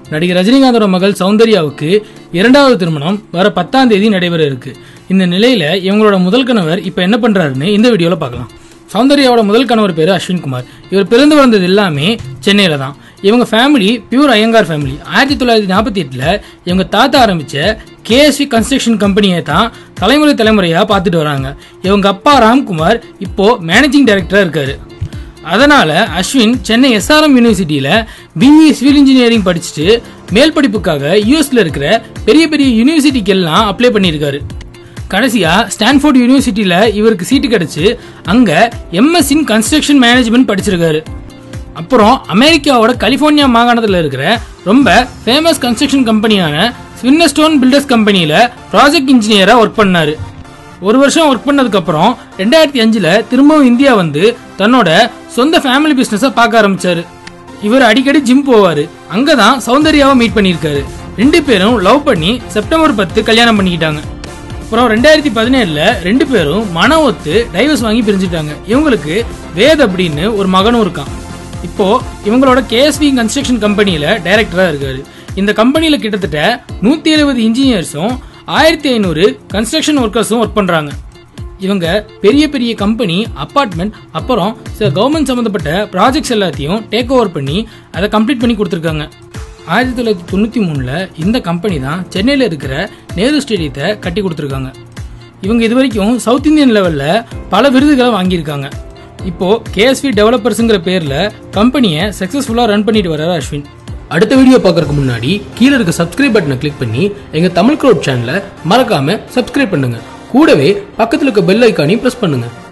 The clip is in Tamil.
நடிகர் ரஜினிகாந்தோட மகள் சௌந்தர்யாவுக்கு இரண்டாவது திருமணம் வர 10ஆம் தேதி நடைபெற இருக்கு. இந்த நிலையில இவங்களோட முதல் கணவர் இப்ப என்ன பண்றாருன்னு இந்த வீடியோல பார்க்கலாம். சௌந்தர்யாவோட முதல் கணவர் பேரு அஸ்வின் குமார். இவர் பிறந்து வளர்ந்தது எல்லாமே சென்னையில தான். இவங்க ஃபேமிலி பியூர் ஐயங்கார் ஃபேமிலி. 1948ல இவங்க தாத்தா ஆரம்பிச்ச கேஎஸ்வி கன்ஸ்ட்ரக்ஷன் கம்பெனியை தான் தலைமுறையா பார்த்துட்டு வராங்க. இவங்க அப்பா ராம்குமார் இப்போ மேனேஜிங் டைரக்டரா இருக்காரு. அதனால அஸ்வின் சென்னை எஸ்ஆர்எம் யூனிவர்சிட்டியில பிஇ சிவில் இன்ஜினியரிங் படிச்சுட்டு மேல் படிப்புக்காக யூஎஸ்ல இருக்கிற பெரிய பெரிய யூனிவர்சிட்டிக்கு எல்லாம் அப்ளை பண்ணியிருக்காரு. கடைசியா ஸ்டான்ஃபோர்ட் யூனிவர்சிட்டியில இவருக்கு சீட்டு கிடைச்சு அங்க எம்எஸ் இன் கன்ஸ்ட்ரக்ஷன் மேனேஜ்மெண்ட் படிச்சிருக்காரு. அப்புறம் அமெரிக்காவோட கலிபோர்னியா மாகாணத்தில் இருக்கிற ரொம்ப ஃபேமஸ் கன்ஸ்ட்ரக்ஷன் கம்பெனியான ஸ்வின்னஸ்டோன் பில்டர்ஸ் கம்பெனியில ப்ராஜெக்ட் இன்ஜினியரா ஒர்க் பண்ணாரு. ஒரு வருஷம் ஒர்க் பண்ணதுக்கு அப்புறம் 2005ல திரும்பவும் இந்தியா வந்து தன்னோட சொந்த ஃபேமிலி பிசினஸ் பார்க்க ஆரம்பிச்சாரு. இவர் அடிக்கடி ஜிம் போவாரு. அங்கதான் சௌந்தர்யாவை மீட் பண்ணிருக்காரு. 2 பேரும் லவ் பண்ணி செப்டம்பர் 10 கல்யாணம் பண்ணிக்கிட்டாங்க. அப்புறம் 2017ல 2 பேரும் மன ஒத்து டைவர்ஸ் வாங்கி பிரிஞ்சுட்டாங்க. இவங்களுக்கு வேத் அப்படின்னு ஒரு மகனும் இருக்கான். இப்போ இவங்களோட கேஎஸ்வி கன்ஸ்ட்ரக்ஷன் கம்பெனியில டைரக்டரா இருக்காரு. இந்த கம்பெனியில கிட்டத்தட்ட 170 இன்ஜினியர்ஸும் 1500 கன்ஸ்ட்ரக்ஷன் ஒர்க்கர்ஸும் ஒர்க் பண்றாங்க. இவங்க பெரிய பெரிய கம்பெனி, அபார்ட்மெண்ட், அப்புறம் சில கவர்மெண்ட் சம்பந்தப்பட்ட ப்ராஜெக்ட்ஸ் எல்லாத்தையும் டேக் ஓவர் பண்ணி அதை கம்ப்ளீட் பண்ணி கொடுத்துருக்காங்க. 1993ல இந்த கம்பெனி தான் சென்னையில இருக்கிற நேரு ஸ்டேடியத்தை கட்டி கொடுத்துருக்காங்க. இவங்க இது வரைக்கும் சவுத் இந்தியன் லெவல்ல பல விருதுகளை வாங்கியிருக்காங்க. இப்போ கேஎஸ்வி டெவலப்பர்ஸ்ங்கிற பேர்ல கம்பெனியை சக்சஸ்ஃபுல்லா ரன் பண்ணிட்டு வர்றாரு அஸ்வின். அடுத்த வீடியோ பார்க்கறதுக்கு முன்னாடி கீழே இருக்க சப்ஸ்கிரைப் பட்டனை கிளிக் பண்ணி எங்க தமிழ் க்ரௌட் சேனலை மறக்காம சப்ஸ்கிரைப் பண்ணுங்க. கூடவே பக்கத்துல இருக்க பெல் ஐக்கானையும் பிரஸ் பண்ணுங்க.